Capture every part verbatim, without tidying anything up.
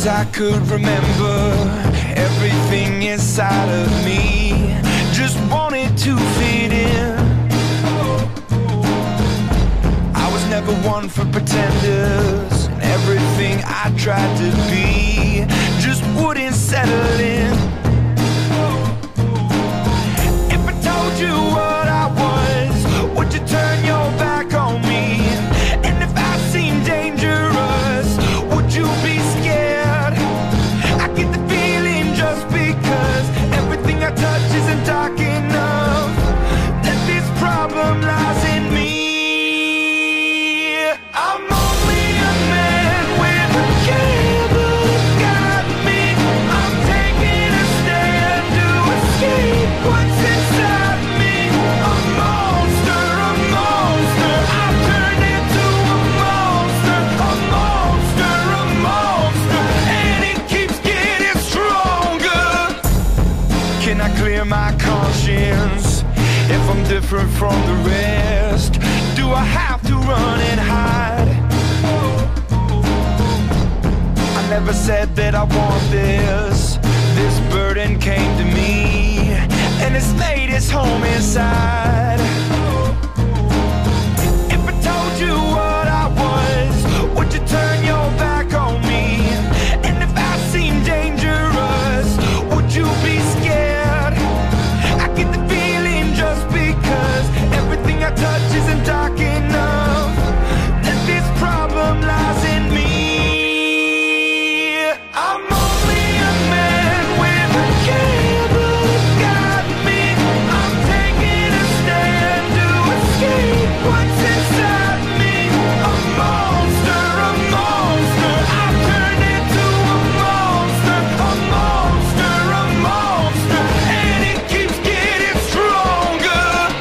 wish I could remember everything inside of me. Just wanted to fit in. I was never one for pretenders, and everything I tried to be just wouldn't settle in. If I told you what I was, would you turn your back on me? And if I seemed dangerous, would you be scared? I get the feeling just because everything I touch isn't dark enough, that this problem lies in me. I'm only a man with a cable got me. I'm taking a stand to escape what's inside me. A monster, a monster, I've turned into a monster. A monster, a monster, and it keeps getting stronger. Can I clear my conscience if I'm different from the rest? Do I have to run and hide? I never said that I want this. This burden came to me, and it's laid its home inside. If I told you what I was, would you turn your back on me? And if I seem dangerous, would you be scared? I get the feeling just because everything I touch isn't dark enough, that this problem lies in me. I'm only a man with a cable got me. I'm taking a stand to escape what's inside me. A monster, a monster, I've turned into a monster. A monster, a monster, and it keeps getting stronger.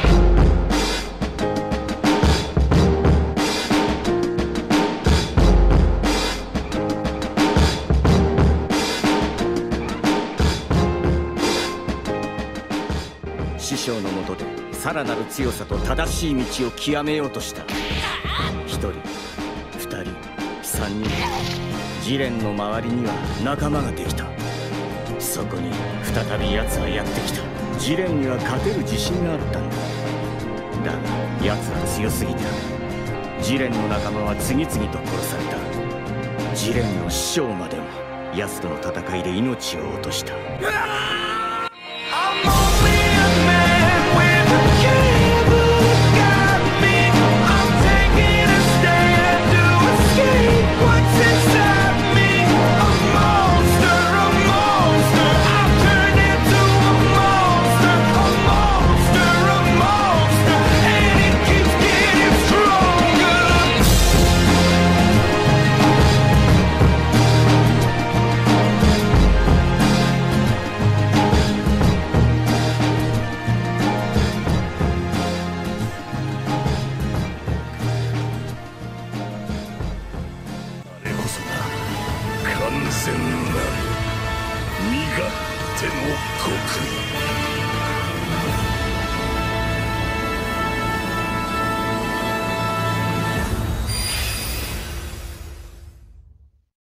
師匠のもとでさらなる強さと正しい道を極めようとした。一人、二人、三人、ジレンの周りには仲間ができた。そこに再び奴はやってきた。ジレンには勝てる自信があったんだ。だが奴は強すぎた。ジレンの仲間は次々と殺された。ジレンの師匠までも奴との戦いで命を落とした。 I'm only a man with a cable got me. I'm taking a stand to escape what's inside me. A monster, a monster, I've turned into a monster. A monster, a monster, and it keeps getting stronger. あれこそが完全なる身勝手の極意。